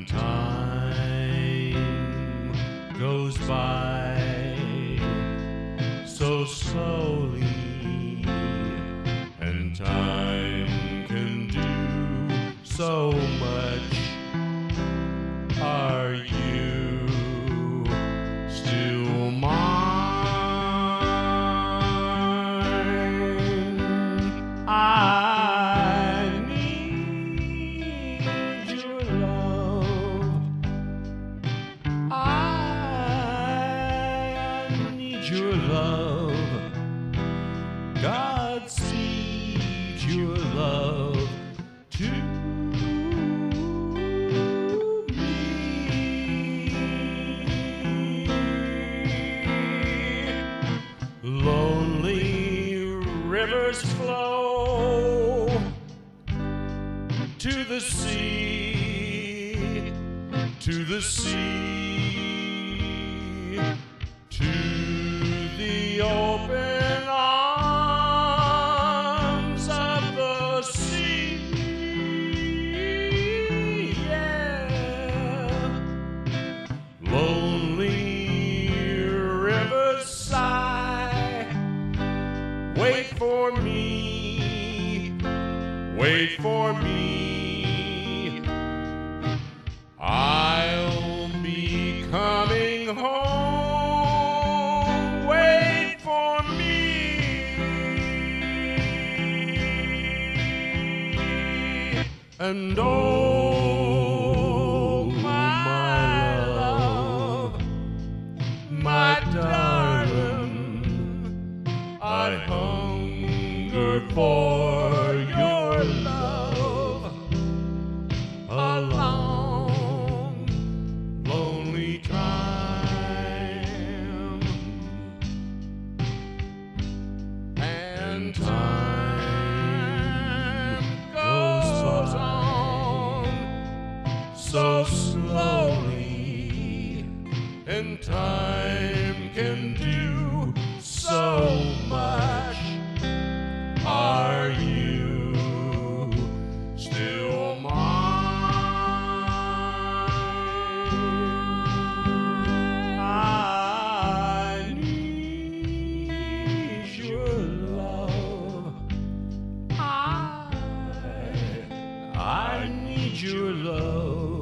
and time goes by so slowly, and time can do so much. Are you still mine? I need your love. I need your love. God sees your love too. Lonely rivers flow to the sea, to the sea, to the open arms of the sea. Yeah. Lonely rivers sigh, wait for me, wait for me. I'll be coming home, wait for me. And oh, my love, my darling, I hunger for your love. A long, lonely time, and time goes on so slowly, and time can do so much. Are you still mine? I need your love. I need your love.